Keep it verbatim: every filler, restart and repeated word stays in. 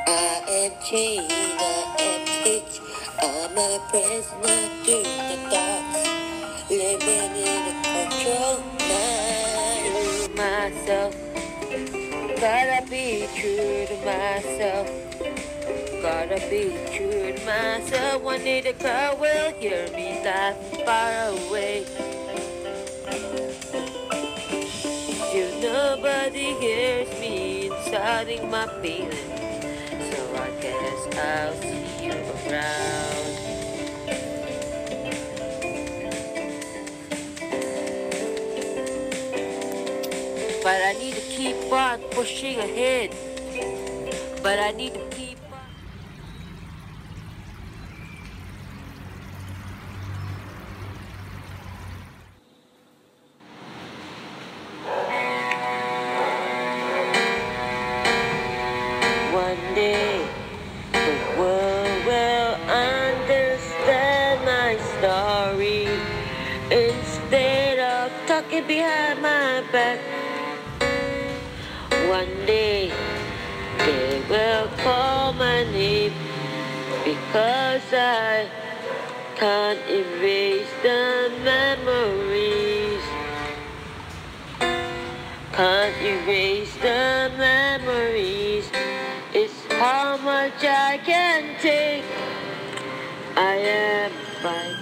I am chained, I am caged, I'm a prisoner to the thoughts, living in a control mind. Myself, gotta be true to myself, gotta be true to myself. One day the crowd will hear me laugh far away. Still nobody hears me inciting my feelings. So I guess I'll see you around. But I need to keep on pushing ahead. But I need to keep on. One day the world will understand my story. Instead of talking behind my back, one day they will call my name, because I can't erase the memories. Can't erase the memories. It's how much I can take. I am fine.